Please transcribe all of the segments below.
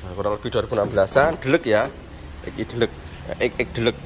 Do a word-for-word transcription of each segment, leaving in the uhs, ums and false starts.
Nah, kurang lebih dua ribu enam belasan, delek ya, X I delek, X X delek.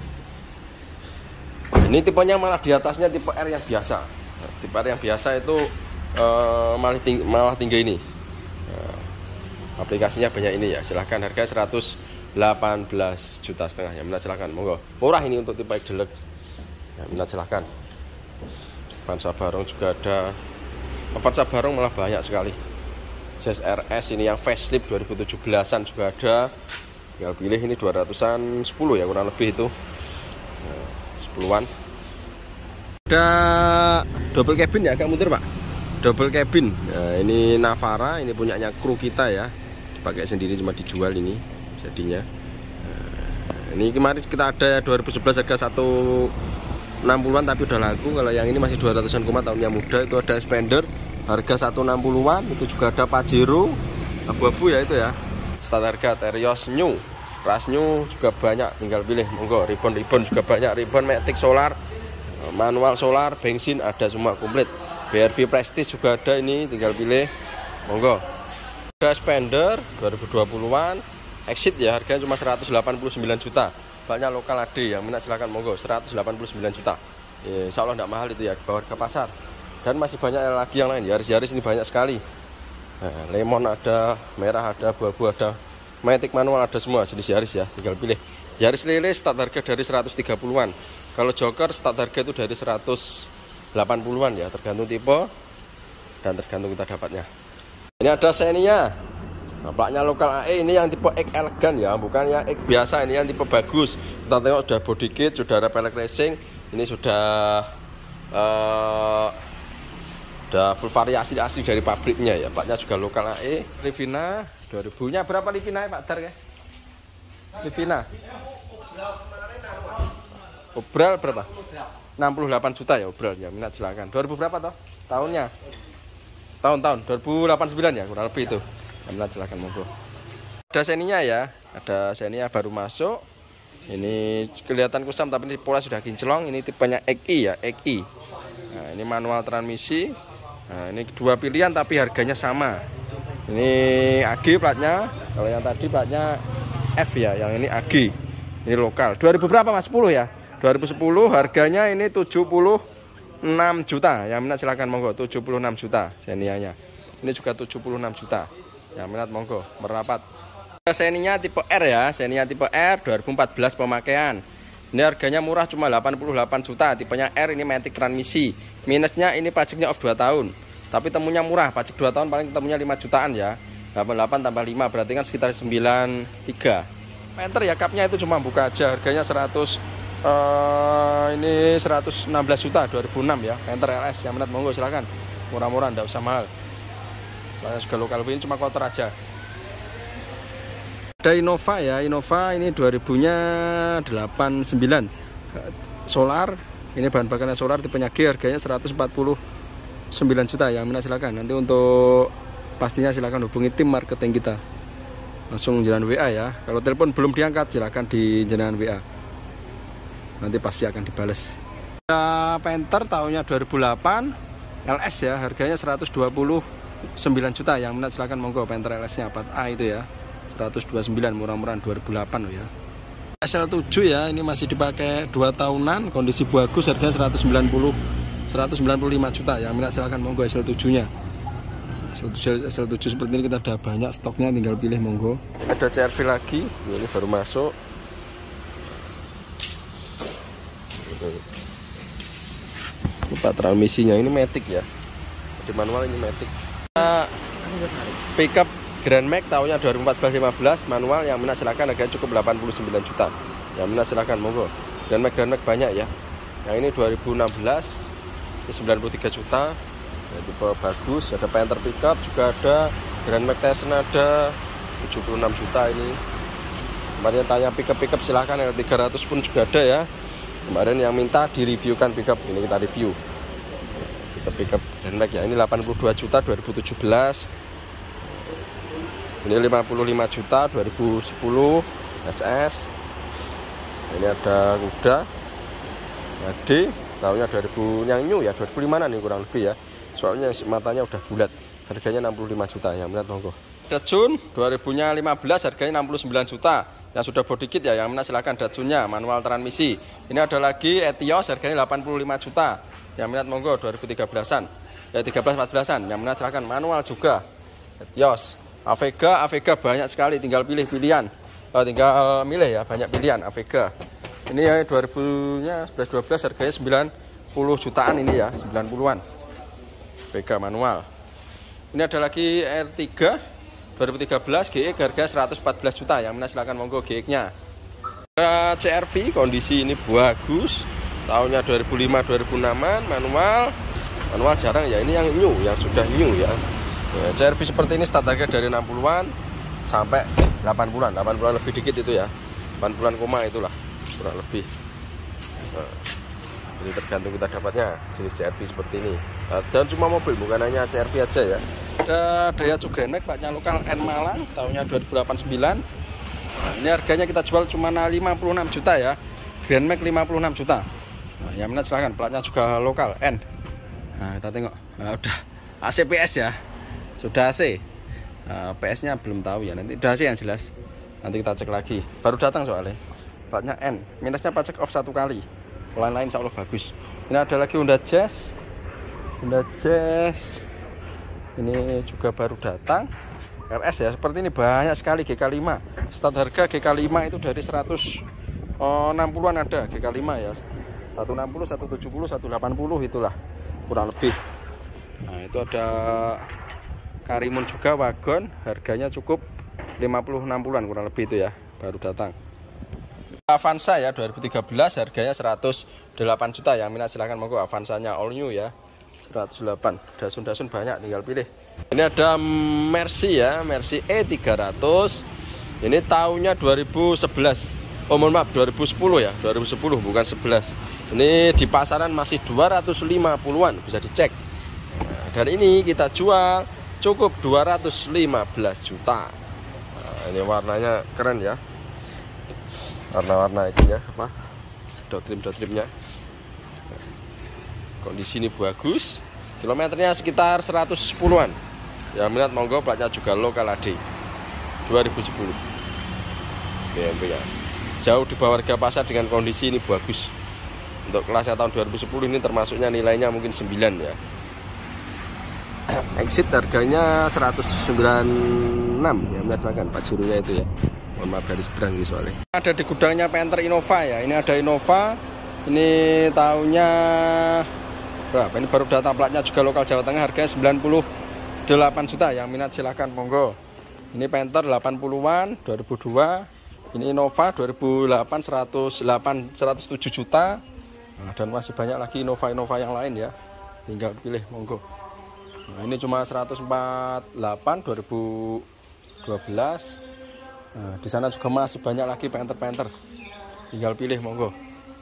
Ini tipenya malah di atasnya tipe R yang biasa. Nah, tipe R yang biasa itu uh, malah tinggi, malah tinggi ini. Nah, aplikasinya banyak ini ya. Silahkan, harga seratus delapan belas juta setengah. Yang minat silahkan, monggo. Murah ini untuk tipe X delek. Yang minat silahkan. Avanza Barong juga ada. Avanza Barong malah banyak sekali. C S R S ini yang facelift dua ribu tujuh belasan juga ada. Tinggal pilih, ini dua ratusan sepuluh ya kurang lebih itu. Nah, sepuluhan. Ada double cabin ya, agak mundur Pak. Double cabin. Nah, ini Navara, ini punyanya kru kita ya. Dipakai sendiri, cuma dijual ini jadinya. Nah, ini kemarin kita ada dua ribu sebelas harga satu enam puluhan tapi udah laku. Kalau yang ini masih dua ratusan koma tahunnya muda. Itu ada Spender harga satu enam puluhan. Itu juga ada Pajero abu-abu ya itu ya. Start harga Terios New, Ras New juga banyak, tinggal pilih monggo. Ribbon-ribbon juga banyak, ribbon Matic solar, manual solar, bensin ada semua komplit. B R V Prestige juga ada ini, tinggal pilih monggo. Ada Spender dua ribu dua puluhan, Exit ya, harganya cuma seratus delapan puluh sembilan juta. Banyak lokal A D yang minat silakan monggo, seratus delapan puluh sembilan juta. Ya, insya Allah tidak mahal itu ya, bawa ke pasar. Dan masih banyak lagi yang lain, Yaris-Yaris ini banyak sekali. Nah, lemon ada, merah ada, abu-abu ada, Matic manual ada semua jenis Yaris ya, tinggal pilih. Yaris Lele start harga dari seratus tiga puluhan. Kalau Joker start harga itu dari seratus delapan puluhan ya, tergantung tipe dan tergantung kita dapatnya. Ini ada Xenia. Nah, platnya lokal A E, ini yang tipe X elegan ya, bukan yang X biasa, ini yang tipe bagus. Kita tengok sudah body kit, sudah ada pelek racing, ini sudah uh, udah full variasi asli dari pabriknya ya. Platnya juga lokal A E. Livina dua ribu-nya berapa Livina ya Pak Dar ya? Livina Obral berapa? enam puluh delapan juta ya Obral ya, minat silakan. dua ribu berapa toh? Tahunnya? Tahun-tahun dua ribu delapan puluh sembilan ya, kurang lebih itu. Ya, minat silakan monggo. Ada Xenia ya, ada Xenia baru masuk. Ini kelihatan kusam tapi ini pola sudah kinclong. Ini tipenya X I ya, X I. Nah, ini manual transmisi. Nah, ini dua pilihan tapi harganya sama. Ini A G platnya. Kalau yang tadi platnya F ya, yang ini A G. Ini lokal. dua ribu berapa Mas? sepuluh ya? dua ribu sepuluh harganya ini tujuh puluh enam juta. Yang minat silakan monggo, tujuh puluh enam juta Xenia-nya. Ini juga tujuh puluh enam juta. Yang minat monggo, merapat. Xenia tipe R ya, Xenia tipe R dua ribu empat belas pemakaian. Ini harganya murah cuma delapan puluh delapan juta. Tipenya R, ini Matic transmisi. Minusnya ini pajaknya off dua tahun. Tapi temunya murah, pajak dua tahun paling temunya lima jutaan ya. delapan puluh delapan tambah lima berarti kan sekitar sembilan puluh tiga. Panther ya, cupnya itu cuma buka aja, harganya seratus uh, ini seratus enam belas juta dua ribu enam ya. Panther L S yang minat monggo silakan. Murah-murah, enggak usah mahal. Banyak juga lokal, ini cuma kotor aja. Ada Innova ya, Innova ini dua ribu-nya delapan puluh sembilan. Solar, ini bahan bakarnya solar tipenya G, harganya seratus empat puluh sembilan juta ya, minat silakan. Nanti untuk pastinya silakan hubungi tim marketing kita. Langsung jalan W A ya. Kalau telepon belum diangkat silakan di jalan W A. Nanti pasti akan dibales. Ada Panther tahunnya dua ribu delapan L S ya, harganya seratus dua puluh sembilan juta. Yang minat silakan monggo, Panther L S-nya plat A itu ya. seratus dua puluh sembilan, murah-murahan dua ribu delapan loh ya. S L tujuh ya, ini masih dipakai dua tahunan, kondisi bagus, harganya seratus sembilan puluh seratus sembilan puluh lima juta. Yang minat silakan monggo S L tujuh-nya. S L tujuh seperti ini kita udah banyak stoknya, tinggal pilih monggo. Ada C R V lagi, ini baru masuk. Lupa transmisinya, ini Matic ya. Di manual ini Matic. Pickup Grand Max tahunnya dua ribu empat belas lima belas manual, yang minat silakan, harganya cukup delapan puluh sembilan juta. Yang minat silakan monggo. Grand Max Grand Max banyak ya. Yang ini dua ribu enam belas ini sembilan puluh tiga juta. Ya, tipe bagus, ada Panther pickup juga ada, Grand Max Tyson ada tujuh puluh enam juta ini. Kemarin tanya pickup pickup silahkan, yang tiga ratus pun juga ada ya. Kemarin yang minta direviewkan pickup, ini kita review. Pickup pickup Grand Max ya, ini delapan puluh dua juta dua ribu tujuh belas. Ini lima puluh lima juta dua ribu sepuluh S S. Ini ada kuda A D tahunnya dua ribu, yang new ya, dua ribu lima nih kurang lebih ya. Soalnya matanya udah bulat. Harganya enam puluh lima juta, yang minat monggo. Datsun dua ribunya lima belas harganya enam puluh sembilan juta. Yang sudah body kit ya, yang mana silahkan Datsunnya manual transmisi. Ini ada lagi Etios harganya delapan puluh lima juta. Yang minat monggo dua ribu tiga belasan. Ya tiga belas empat belasan. Yang minat silahkan manual juga. Etios. Avega, Avega banyak sekali, tinggal pilih pilihan. Oh, tinggal milih ya, banyak pilihan Avega. Ini ya dua ribunya sebelas dua belas harganya sembilan puluh jutaan ini ya, sembilan puluhan. Avega manual. Ini ada lagi R tiga dua ribu tiga belas G X harga seratus empat belas juta. Yang mana silahkan monggo G X-nya. C R V kondisi ini bagus. Tahunnya dua ribu lima dua ribu enam-an, manual. Manual jarang ya, ini yang new, yang sudah new ya. Ya C R V seperti ini start harga dari enam puluhan sampai delapan puluhan. delapan puluhan lebih dikit itu ya. delapan puluhan koma itulah kurang lebih. Nah, jadi tergantung kita dapatnya jenis C R V seperti ini. Nah, dan cuma mobil, bukan hanya C R V aja ya. Ada Daihatsu Grand Max platnya lokal N Malang, tahunnya dua ribu delapan sembilan. Nah, ini harganya kita jual cuma lima puluh enam juta ya. Grand Max lima puluh enam juta. Nah, yang mana silahkan, platnya juga lokal N. Nah, kita tengok. Nah, udah A C P S ya. Sudah A C. Nah, P S-nya belum tahu ya. Nanti udah A C yang jelas. Nanti kita cek lagi. Baru datang soalnya. Platnya N. Minusnya pajak off satu kali. Lain-lain insya Allah bagus. Ini ada lagi Honda Jazz. Honda Jazz. Ini juga baru datang. R S ya, seperti ini banyak sekali G K lima. Start harga G K lima itu dari seratus enam puluhan ada G K lima ya. seratus enam puluh, seratus tujuh puluh, seratus delapan puluh itulah kurang lebih. Nah, itu ada Karimun juga wagon, harganya cukup lima puluh enam puluhan kurang lebih itu ya, baru datang. Avanza ya dua ribu tiga belas harganya seratus delapan juta. Yang minat silahkan monggo, Avanzanya all new ya. seratus delapan. Dasun-dasun banyak, tinggal pilih. Ini ada Mercy ya, Mercy E tiga ratus. Ini tahunnya dua ribu sebelas. Oh mohon maaf, dua ribu sepuluh ya, dua ribu sepuluh bukan sebelas. Ini di pasaran masih dua ratus lima puluhan, bisa dicek. Nah, dan ini kita jual cukup dua ratus lima belas juta. Nah, ini warnanya keren ya. Warna-warna itu ya, apa? Dot trim dot trimnya. Kondisi ini bagus. Kilometernya sekitar seratus sepuluhan. Yang minat monggo, platnya juga lokal A D dua ribu sepuluh. B M W ya. Jauh di bawah harga pasar dengan kondisi ini bagus. Untuk kelasnya tahun dua ribu sepuluh ini termasuknya nilainya mungkin sembilan ya. Exit harganya seratus sembilan puluh enam ya, misalkan Pajeronya itu ya. Mohon maaf dari seberang ini soalnya. Ada di gudangnya Panther Innova ya. Ini ada Innova. Ini tahunnya berapa? Ini baru datang, platnya juga lokal Jawa Tengah, harganya sembilan puluh delapan juta. Yang minat silahkan monggo. Ini Panther delapan puluhan dua ribu dua. Ini Innova dua ribu delapan seratus delapan seratus tujuh juta. Nah, dan masih banyak lagi Innova-Innova yang lain ya. Tinggal pilih monggo. Nah, ini cuma seratus empat puluh delapan dua ribu dua belas. Nah, di sana juga masih banyak lagi Panther-Panther. Tinggal pilih monggo.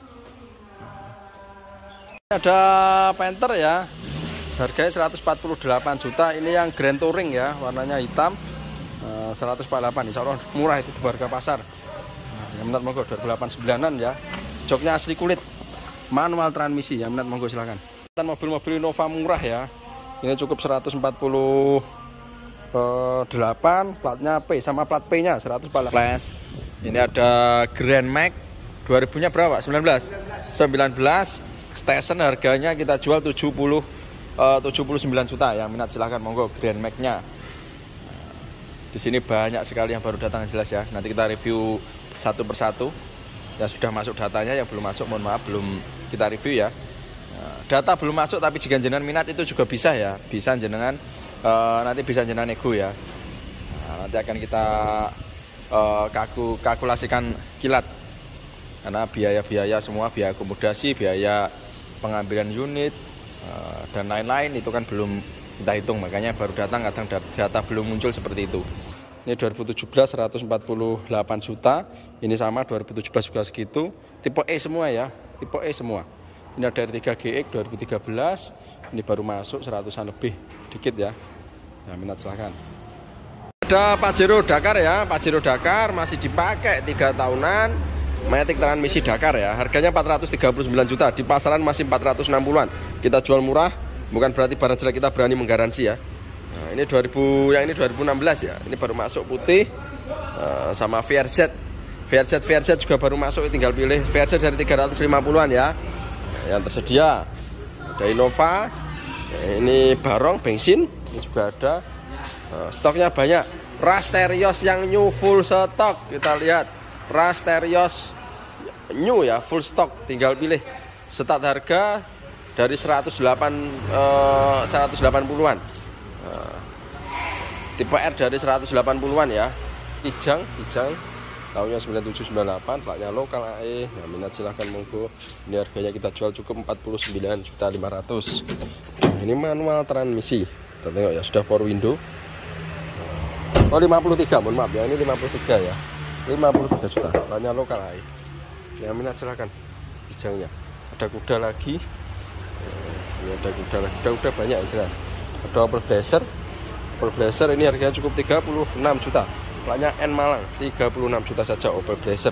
Nah, ada Panther ya. Harganya seratus empat puluh delapan juta. Ini yang Grand Touring ya, warnanya hitam. Nah, seratus empat puluh delapan, insya Allah murah itu di harga pasar. Nah, yang minat monggo dua ribu delapan sembilanan ya. Joknya asli kulit. Manual transmisi, yang minat monggo silakan. Dan mobil-mobil Innova murah ya. Ini cukup seratus empat puluh delapan, platnya P sama plat P-nya seratus empat puluh delapan. Ini ada Grand Max dua ribunya berapa? sembilan belas. sembilan belas. Station harganya kita jual tujuh puluh sembilan juta. Yang minat silahkan monggo Grand Max-nya. Di sini banyak sekali yang baru datang jelas ya. Nanti kita review satu persatu. Yang sudah masuk datanya, yang belum masuk mohon maaf belum kita review ya. Data belum masuk tapi jika jenengan minat itu juga bisa ya. Bisa jenengan uh, nanti bisa jenengan nego ya. Nah, nanti akan kita uh, kaku, kalkulasikan kilat. Karena biaya-biaya semua, biaya akomodasi, biaya pengambilan unit uh, dan lain-lain itu kan belum kita hitung, makanya baru datang kadang data belum muncul seperti itu. Ini dua ribu tujuh belas seratus empat puluh delapan juta. Ini sama dua ribu tujuh belas juga segitu. Tipe E semua ya, tipe E semua. Ini ada R tiga G X dua ribu tiga belas. Ini baru masuk seratusan lebih dikit ya. Nah, minat silahkan. Ada Pajero Dakar ya, Pajero Dakar masih dipakai tiga tahunan. Matic transmisi Dakar ya. Harganya empat ratus tiga puluh sembilan juta. Di pasaran masih empat ratus enam puluhan. Kita jual murah, bukan berarti barang jelek kita berani menggaransi ya. Nah, Nah, ini dua ribu, yang ini dua ribu enam belas ya. Ini baru masuk putih. Uh, sama V R Z. V R Z V R Z juga baru masuk, tinggal pilih V R Z dari tiga ratus lima puluhan ya. Yang tersedia ada Innova. Ini Barong bensin, ini juga ada. Uh, stoknya banyak. Rasterios yang new full stok, kita lihat. Rasterios new ya, full stok, tinggal pilih. Start harga dari seratus delapan uh, seratus delapan puluhan. Uh, tipe R dari seratus delapan puluhan ya. Kijang, Kijang tahunnya sembilan tujuh sembilan delapan, platnya lokal A E. Nah, minat silahkan monggo. Ini harganya kita jual cukup empat puluh sembilan juta lima ratus. Nah, ini manual transmisi. Kita tengok ya, sudah power window. Oh, lima puluh tiga, mohon maaf ya, ini lima puluh tiga ya. lima puluh tiga juta, platnya lokal A E. Yang minat silahkan. Kijangnya. Ada kuda lagi. Ini ada kuda lagi. Kuda-kuda banyak ya, jelas. Ada Opel Blazer. Opel Blazer ini harganya cukup tiga puluh enam juta. Platnya N Malang, tiga puluh enam juta saja Opel Blazer.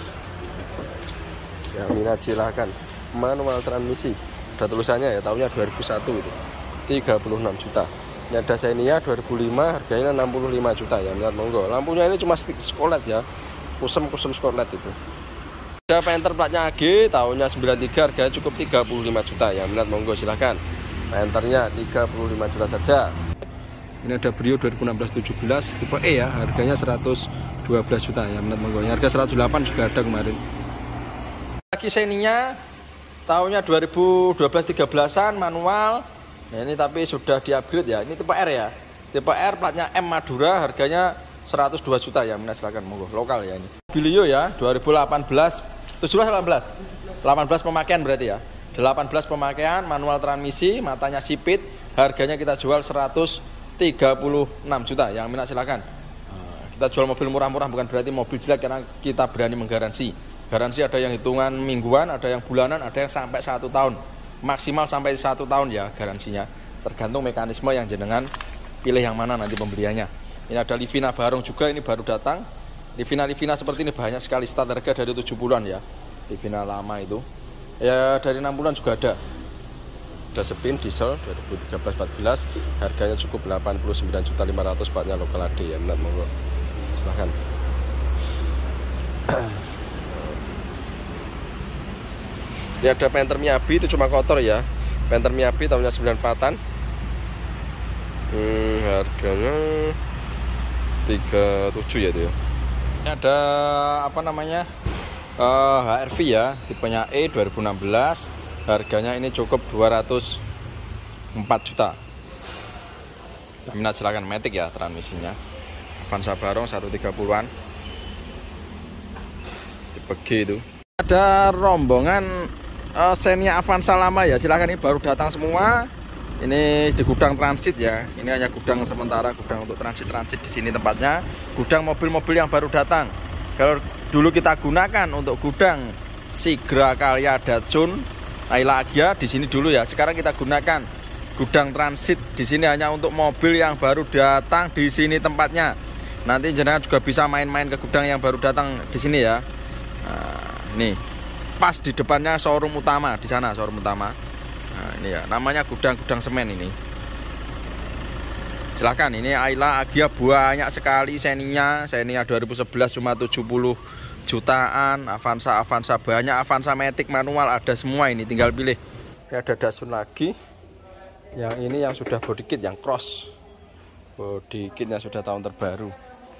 Yang minat silahkan. Manual transmisi. Ada tulisannya ya, tahunnya dua ribu satu itu. tiga puluh enam juta. Ini ada Xenia dua ribu lima, harganya enam puluh lima juta ya, minat monggo. Lampunya ini cuma stick skolet ya. Kusem-kusem skolet itu. Ada Panther platnya A G, tahunnya sembilan tiga, harganya cukup tiga puluh lima juta ya, minat monggo silahkan. Panthernya tiga puluh lima juta saja. Ini ada Brio dua ribu enam belas tujuh belas tipe E ya, harganya seratus dua belas juta ya, minat monggo. Harga seratus delapan juga ada kemarin. Lagi Xenia tahunnya dua ribu dua belas tiga belasan, manual. Nah, ini tapi sudah di-upgrade ya. Ini tipe R ya. Tipe R platnya M Madura, harganya seratus dua juta ya, minat silakan monggo. Lokal ya ini. Mobilio ya, dua ribu delapan belas, tujuh belas delapan belas. delapan belas pemakaian berarti ya. delapan belas pemakaian, manual transmisi, matanya sipit, harganya kita jual seratus tiga puluh enam juta. Yang minat silakan. Kita jual mobil murah-murah bukan berarti mobil jelek, karena kita berani menggaransi. Garansi ada yang hitungan mingguan, ada yang bulanan, ada yang sampai satu tahun. Maksimal sampai satu tahun ya garansinya, tergantung mekanisme yang jenengan pilih yang mana nanti pembeliannya. Ini ada Livina Barong juga, ini baru datang. Livina Livina seperti ini banyak sekali, start harga dari tujuh puluhan ya. Livina lama itu ya, dari enam puluhan juga ada. Ada Spin diesel dua ribu tiga belas empat belas, harganya cukup delapan puluh sembilan juta lima ratus, platnya lokal A D ya, minat monggo silahkan. Ini ada Panther Miyabi, itu cuma kotor ya. Panther Miyabi tahunnya sembilan puluh empatan. Hmm, harganya tiga puluh tujuh ya itu ya. Ini ada apa namanya? Uh, H R V ya, tipenya E dua ribu enam belas. Harganya ini cukup dua ratus empat juta. Yang minat silakan, matic ya transmisinya. Avanza Barong seratus tiga puluhan. Tipe G itu. Ada rombongan Uh, Xenia Avanza lama ya, silahkan, ini baru datang semua. Ini di gudang transit ya. Ini hanya gudang sementara, gudang untuk transit-transit di sini tempatnya. Gudang mobil-mobil yang baru datang. Kalau dulu kita gunakan untuk gudang Sigra Kalya Dacun Ayla Agya di sini dulu ya. Sekarang kita gunakan gudang transit di sini hanya untuk mobil yang baru datang di sini tempatnya. Nanti jenengan juga bisa main-main ke gudang yang baru datang di sini ya. Nah, nih. Pas di depannya showroom utama, di sana showroom utama. Nah, ini ya, namanya gudang-gudang semen ini. Silahkan, ini Ayla Agya banyak sekali. Xenia, Xenia dua ribu sebelas cuma tujuh puluh jutaan. Avanza, Avanza banyak, Avanza matic manual ada semua ini, tinggal pilih. Ini ada Datsun lagi. Yang ini yang sudah body kit, yang cross. Body kitnya sudah tahun terbaru.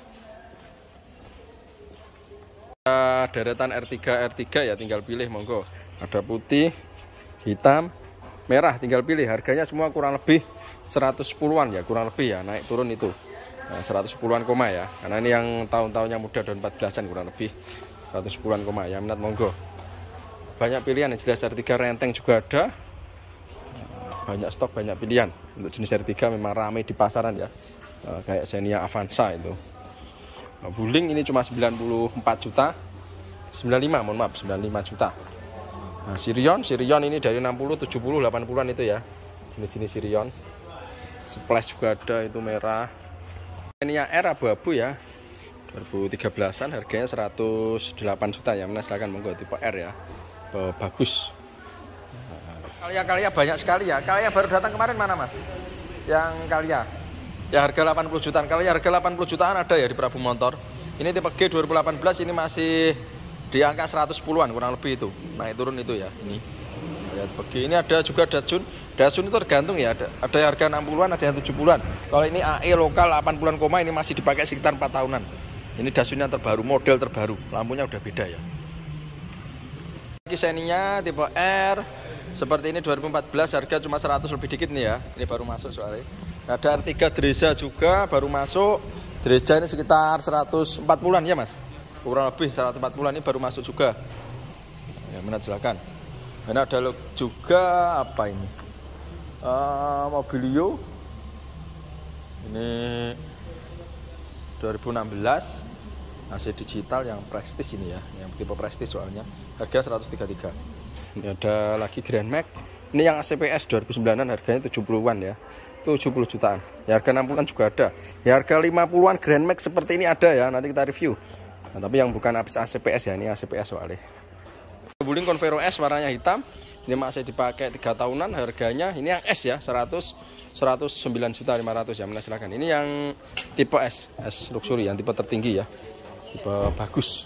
Deretan R tiga R tiga ya, tinggal pilih monggo. Ada putih, hitam, merah, tinggal pilih. Harganya semua kurang lebih seratus sepuluhan ya, kurang lebih ya, naik turun itu. Nah, seratus sepuluhan koma ya. Karena ini yang tahun-tahunnya muda dan empat belasan kurang lebih. seratus sepuluhan koma ya, minat monggo. Banyak pilihan yang jelas, R tiga Renteng juga ada. Banyak stok, banyak pilihan. Untuk jenis R tiga memang ramai di pasaran ya. Nah, kayak Xenia Avanza itu. Nah, Wuling ini cuma sembilan puluh empat juta, sembilan puluh lima, mohon maaf, sembilan puluh lima juta. Nah, Sirion, Sirion ini dari enam puluh, tujuh puluh, delapan puluhan itu ya. Jenis-jenis Sirion. Splash juga ada, itu merah. Ini yang R abu-abu ya. dua ribu tiga belasan, harganya seratus delapan juta ya. Mana silakan monggo, tipe R ya. Oh, bagus. Kalya-kalya banyak sekali ya. Kalya baru datang kemarin mana, Mas? Yang Kalya. ya harga delapan puluh jutaan. Kalau ya harga delapan puluh jutaan ada ya di Prabu Motor. Ini tipe G dua ribu delapan belas, ini masih di angka seratus sepuluhan kurang lebih itu. Naik turun itu ya. Ini. Ya, tipe G. Ini ada juga Datsun. Datsun itu tergantung ya. Ada ada harga enam puluhan, ada yang tujuh puluhan. Kalau ini A E lokal delapan puluhan koma, ini masih dipakai sekitar empat tahunan. Ini Datsun yang terbaru, model terbaru. Lampunya udah beda ya. Xenia tipe R seperti ini dua ribu empat belas, harga cuma seratus lebih dikit nih ya. Ini baru masuk soalnya. Ada R tiga Dreza juga baru masuk. Dreza ini sekitar seratus empat puluhan ya mas, kurang lebih seratus empat puluhan, ini baru masuk juga. Ya mana silakan. Ini ada juga apa ini? Uh, Mobilio. Ini dua ribu enam belas. A C digital yang prestis ini ya, yang tipe prestis soalnya. Harga seratus tiga puluh tiga. Ini ada lagi Grand Max. Ini yang A C P S dua ribu sembilanan, harganya tujuh puluhan ya. tujuh puluh jutaan. Ya harga enam puluhan juga ada. Ya harga lima puluhan Grand Max seperti ini ada ya, nanti kita review. Nah, tapi yang bukan habis A C P S ya, ini A C P S soalnya. Wuling Convero S warnanya hitam. Ini masih dipakai tiga tahunan, harganya ini yang S ya, seratus seratus sembilan juta lima ratus ya, mana silakan. Ini yang tipe S, S luxury yang tipe tertinggi ya. Tipe bagus.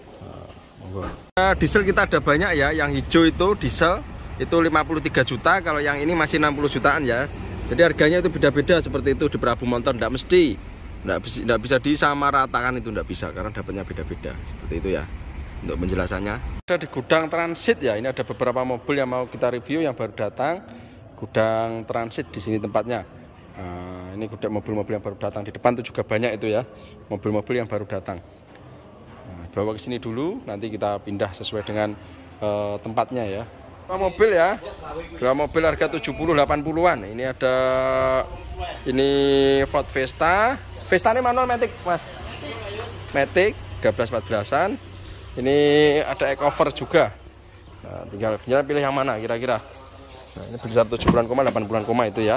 Nah, diesel kita ada banyak ya. Yang hijau itu diesel itu lima puluh tiga juta. Kalau yang ini masih enam puluh jutaan ya. Jadi harganya itu beda-beda seperti itu di Prabu Motor. Tidak mesti, tidak bisa, tidak bisa disamaratakan, itu tidak bisa karena dapatnya beda-beda seperti itu ya. Untuk penjelasannya ada di gudang transit ya. Ini ada beberapa mobil yang mau kita review yang baru datang. Gudang transit di sini tempatnya. Nah, ini gudang mobil-mobil yang baru datang. Di depan itu juga banyak itu ya, mobil-mobil yang baru datang. Bawa ke sini dulu, nanti kita pindah sesuai dengan uh, tempatnya ya. Dua mobil ya, dua mobil harga tujuh puluh delapan puluhan. Ini ada ini Ford Fiesta. Fiesta ini manual matic mas, matic tiga belas empat belasan. Ini ada ecover juga. Nah, tinggal, tinggal pilih yang mana kira-kira. Nah, ini berkisar tujuh bulan koma, delapan bulan koma itu ya.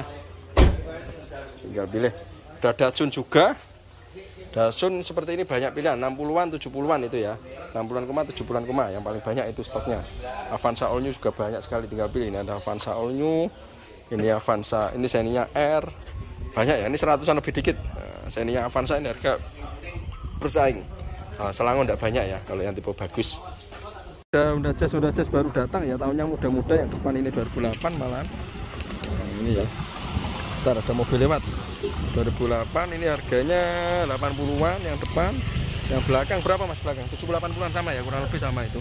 Tinggal pilih. Ada Datsun juga. Datsun seperti ini banyak pilihan, enam puluhan, tujuh puluhan itu ya. enam puluhan koma, tujuh puluhan koma, yang paling banyak itu stoknya. Avanza All New juga banyak sekali, tinggal pilih. Ini ada Avanza All New. Ini Avanza, ini Xenia R. Banyak ya, ini seratusan lebih dikit. Nah, Xenia Avanza ini harga bersaing. Nah, Selangor tidak banyak ya kalau yang tipe bagus. Udah udah jas, udah jas baru datang ya, tahunnya muda-muda, yang depan ini dua ribu delapan malahan. Nah, ini ya. Ntar ada mobil lewat. dua ribu delapan, ini harganya delapan puluhan yang depan. Yang belakang berapa mas belakang? tujuh puluh delapan puluhan sama ya, kurang lebih sama itu.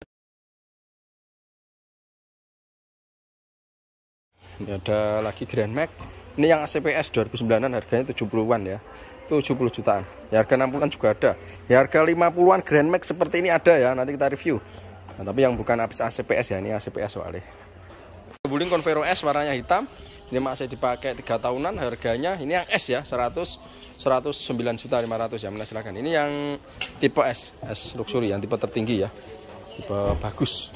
Ini ada lagi Grand Max. Ini yang A C P S dua ribu sembilanan, harganya tujuh puluhan ya. tujuh puluh jutaan. Ya harga enam puluhan juga ada. Ya harga lima puluhan Grand Max seperti ini ada ya, nanti kita review. Nah, tapi yang bukan habis A C P S ya, ini A C P S soalnya. Wuling Convero S warnanya hitam. Ini masih dipakai tiga tahunan, harganya ini yang S ya, seratus seratus sembilan juta lima ratus ya, mana silakan. Ini yang tipe S, S luxury yang tipe tertinggi ya. Tipe bagus.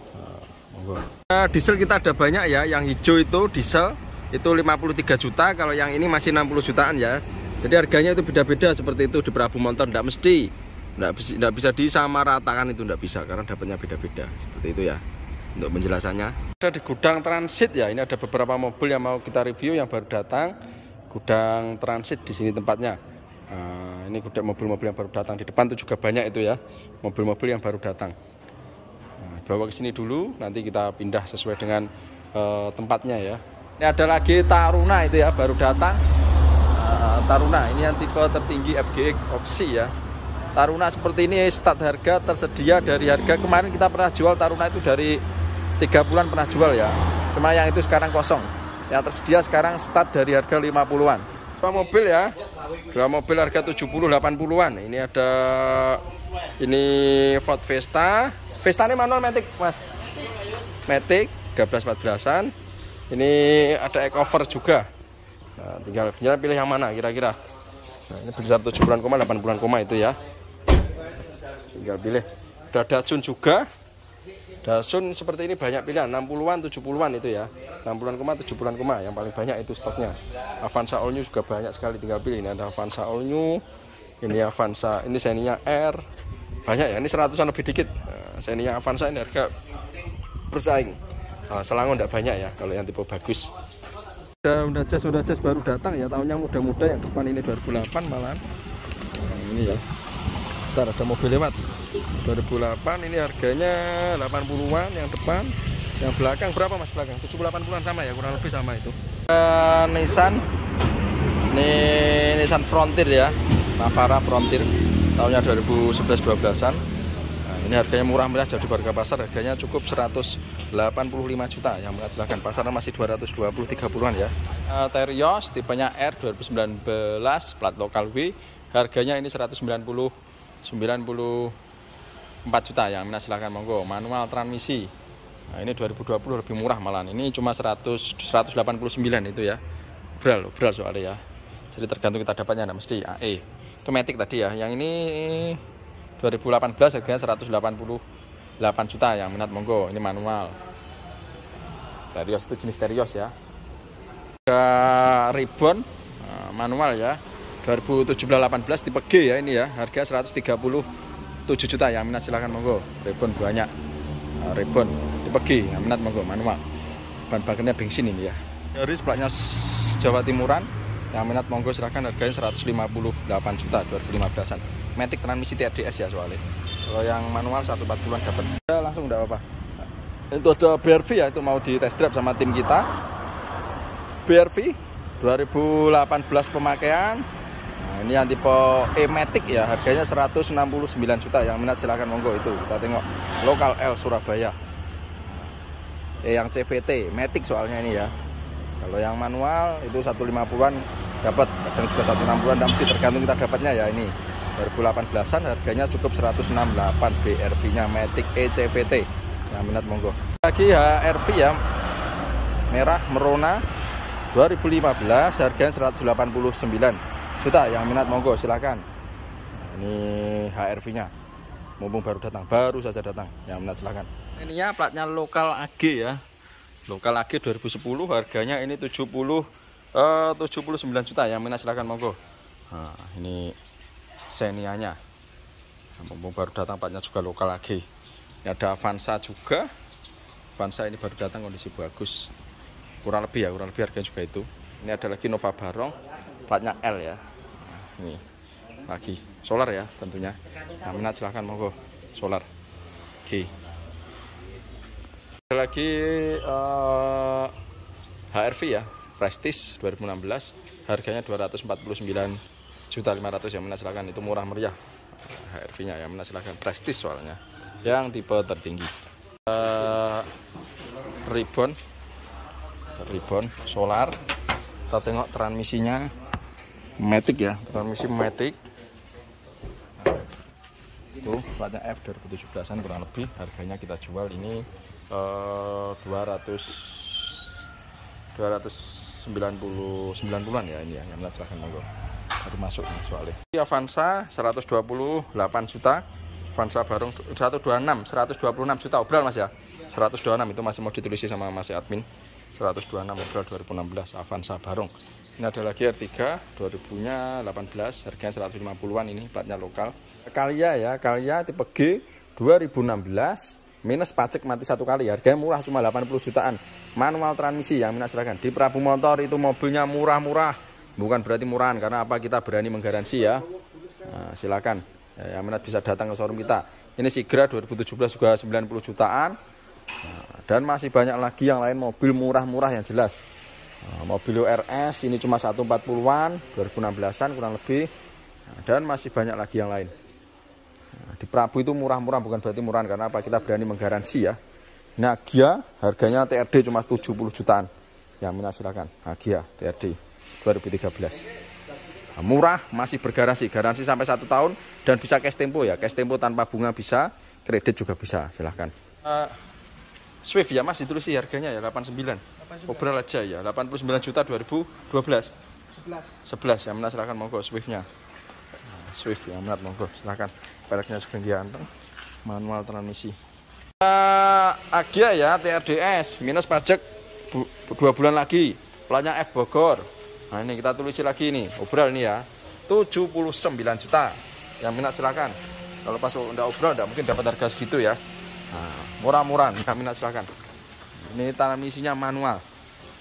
Nah, diesel kita ada banyak ya. Yang hijau itu diesel itu lima puluh tiga juta, kalau yang ini masih enam puluh jutaan ya. Jadi harganya itu beda-beda seperti itu di Prabu Motor, tidak mesti. Tidak bisa, tidak bisa disamaratakan, itu tidak bisa karena dapatnya beda-beda seperti itu ya. Untuk penjelasannya ada di gudang transit ya. Ini ada beberapa mobil yang mau kita review yang baru datang. Gudang transit di sini tempatnya. Nah, ini gudang mobil-mobil yang baru datang. Di depan itu juga banyak itu ya, mobil-mobil yang baru datang. Nah, bawa ke sini dulu, nanti kita pindah sesuai dengan uh, tempatnya ya. Ini ada lagi Taruna itu ya, baru datang. uh, Taruna ini yang tipe tertinggi F G X opsi ya. Taruna seperti ini start harga tersedia dari harga kemarin kita pernah jual Taruna itu dari tiga bulan pernah jual ya. Cuma yang itu sekarang kosong. Yang tersedia sekarang start dari harga lima puluhan. Dua mobil ya. Dua mobil harga tujuh puluh delapan puluhan. Ini ada ini Ford Fiesta. Fiesta ini manual matic mas, matic tiga belas empat belasan. Ini ada ecover juga. Nah, tinggal, tinggal pilih yang mana kira-kira. Nah, ini berkisar tujuh bulan koma, delapan bulan koma itu ya. Tinggal pilih. Ada Datsun juga. Datsun seperti ini banyak pilihan, enam puluhan, tujuh puluhan itu ya. enam puluhan koma, tujuh puluhan koma, yang paling banyak itu stoknya. Avanza All New juga banyak sekali, tinggal pilih. Ini ada Avanza All New. Ini Avanza, ini Xenia R. Banyak ya, ini seratusan lebih dikit. Nah, Xenia Avanza ini harga bersaing. Nah, Selangor tidak banyak ya kalau yang tipe bagus. Udah udah jas udah jas baru datang ya, tahunnya muda-muda, yang depan ini dua ribu delapan malahan. Nah, ini ya. Bentar, ada mobil lewat. dua ribu delapan ini harganya delapan puluhan yang depan. Yang belakang berapa Mas belakang? tujuh puluh delapan puluhan sama ya, kurang lebih sama itu. Uh, Nissan. Ini Nissan Frontier ya. Navara Frontier. Tahunnya dua ribu sebelas dua belasan. Nah, ini harganya murah-murah, jadi harga pasar harganya cukup seratus delapan puluh lima juta. Yang murah silahkan, pasarnya masih dua ratus dua puluh tiga puluhan ya. Uh, Terios tipenya R dua ribu sembilan belas plat lokal W. Harganya ini seratus sembilan puluh empat juta. Yang minat silahkan monggo. Manual transmisi. Nah, ini dua ribu dua puluh lebih murah malahan. Ini cuma seratus, seratus delapan puluh sembilan itu ya. Beral, beral soalnya ya. Jadi tergantung kita dapatnya, nah, mesti A E. Itu Matic tadi ya. Yang ini dua ribu delapan belas harganya seratus delapan puluh delapan juta. Yang minat monggo. Ini manual. Terios itu jenis Terios ya. Ada Ribbon manual ya. dua ribu tujuh belas delapan belas tipe G ya ini ya. Harga seratus tiga puluh tujuh juta. Yang minat silahkan monggo. Ribbon banyak. Ribbon tipe G. Yang minat monggo manual. Bahan bakarnya bensin ini ya. Dari platnya Jawa Timuran. Yang minat monggo silahkan, harganya seratus lima puluh delapan juta dua ribu lima belasan. Matic transmisi T R D S ya soalnya. Kalau yang manual seratus empat puluhan dapat. Ya, langsung enggak apa-apa. Itu ada B R V ya, itu mau di test drive sama tim kita. B R V dua ribu delapan belas pemakaian. Nah, ini yang tipe E-Matic ya, harganya seratus enam puluh sembilan juta. Yang minat silahkan monggo itu. Kita tengok lokal L Surabaya. Eh yang C V T Matic soalnya ini ya. Kalau yang manual itu seratus lima puluhan dapat, kadang juga seratus enam puluhan, dan mesti tergantung kita dapatnya ya. Ini dua ribu delapan belasan harganya cukup seratus enam puluh delapan. B R V-nya Matic E C V T. Yang minat monggo. Lagi H R V ya, merah merona dua ribu lima belas harganya seratus delapan puluh sembilan juta. Yang minat monggo silakan. Ini H R V-nya. Mumpung baru datang, baru saja datang. Yang minat silakan. Ininya platnya lokal A G ya. Lokal A G dua ribu sepuluh harganya ini tujuh puluh, tujuh puluh sembilan juta. Yang minat silahkan monggo. Nah, ini Xenia-nya. Mumpung baru datang, platnya juga lokal A G. Ini ada Avanza juga. Avanza ini baru datang, kondisi bagus. Kurang lebih ya, kurang lebih harganya juga itu. Ini ada lagi Nova Barong, platnya L ya. Nah, ini lagi solar ya tentunya. Yang minat silahkan monggo. Solar. Oke. Ada lagi uh, H R V ya, Prestige dua ribu enam belas, harganya dua ratus empat puluh sembilan juta lima ratus. Yang minat silakan, itu murah meriah. H R V-nya yang minat silakan, Prestige soalnya, yang tipe tertinggi. Uh, Ribbon, Ribbon solar. Kita tengok transmisinya Matic ya, transmisi Matic. Itu platnya F dua ribu tujuh belasan kurang lebih. Harganya kita jual ini Uh, dua ratus sembilan puluh sembilan puluhan ya ini ya. Yang minat silahkan monggo. Baru masuk soalnya. Avanza seratus dua puluh delapan juta. Avanza Barong seratus dua puluh enam, seratus dua puluh enam juta obral Mas ya. seratus dua puluh enam itu masih mau ditulis sama Mas admin. seratus dua puluh enam obral dua ribu enam belas Avanza Barong. Ini ada lagi R tiga dua ribu delapan belas, harganya seratus lima puluhan, ini platnya lokal. Calya ya, Calya tipe G dua ribu enam belas. Minus pajak mati satu kali, harganya murah cuma delapan puluh jutaan. Manual transmisi. Yang minat silahkan. Di Prabu Motor itu mobilnya murah-murah. Bukan berarti murahan, karena apa, kita berani menggaransi ya. Nah, silakan. Ya, yang minat bisa datang ke showroom kita. Ini Sigra dua ribu tujuh belas juga sembilan puluh jutaan. Nah, dan masih banyak lagi yang lain mobil murah-murah yang jelas. Nah, mobil R S ini cuma seratus empat puluhan, dua ribu enam belasan kurang lebih. Nah, dan masih banyak lagi yang lain. Di Prabu itu murah-murah, bukan berarti murahan, karena apa, kita berani menggaransi ya. Nah, Gia harganya T R D cuma tujuh puluh jutaan. Yang minat silakan. Gia T R D dua ribu tiga belas. Nah, murah, masih bergaransi, garansi sampai satu tahun, dan bisa cash tempo ya. Cash tempo tanpa bunga bisa, kredit juga bisa, silahkan. Uh, Swift ya Mas, ditulis sih harganya ya delapan puluh sembilan. Obral aja ya, delapan puluh sembilan juta dua ribu dua belas. sebelas. sebelas, yang minat silakan monggo Swiftnya. Swift yang minat monggo silahkan. Peleknya juga ganteng, manual transmisi. uh, Agia ya, T R D S minus pajak bu, dua bulan lagi, platnya F Bogor. Nah ini kita tulisi lagi nih, obral ini ya, tujuh puluh sembilan juta. Yang minat silakan. Kalau pas udah obral udah mungkin dapat harga segitu ya. Nah, murah-murahan, yang minat silakan. Ini transmisinya manual. Nah,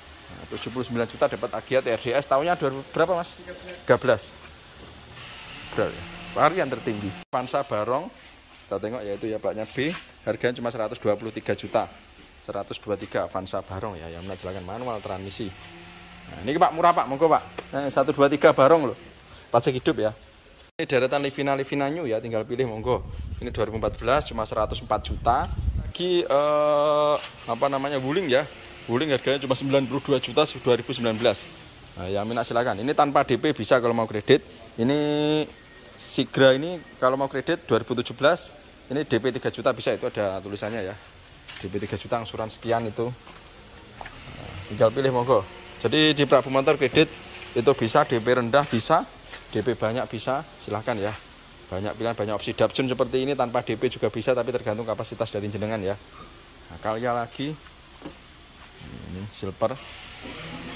tujuh puluh sembilan juta dapat Agya T R D S, tahunnya dua ribu berapa Mas? tiga belas. Berat ya. Varian tertinggi. Avanza Barong, kita tengok yaitu ya platnya B, harganya cuma seratus dua puluh tiga juta. seratus dua puluh tiga Avanza Barong ya, yang menjelaskan manual transmisi. Nah, ini Pak murah Pak, monggo Pak. Eh, seratus dua puluh tiga Barong loh. Pajak hidup ya. Ini deretan Livina Livina New ya, tinggal pilih monggo. Ini dua ribu empat belas cuma seratus empat juta. Lagi eh, apa namanya Wuling ya. Wuling harganya cuma sembilan puluh dua juta dua ribu sembilan belas. Nah, yang minat silakan. Ini tanpa D P bisa kalau mau kredit. Ini Sigra ini kalau mau kredit dua ribu tujuh belas, ini D P tiga juta bisa, itu ada tulisannya ya. D P tiga juta angsuran sekian itu. Nah, tinggal pilih monggo. Jadi di Prabu Motor kredit itu bisa, D P rendah bisa, D P banyak bisa, silahkan ya. Banyak pilihan, banyak opsi. Dapsun seperti ini tanpa D P juga bisa, tapi tergantung kapasitas dari jenengan ya. Nah, Kalya lagi. Ini silver.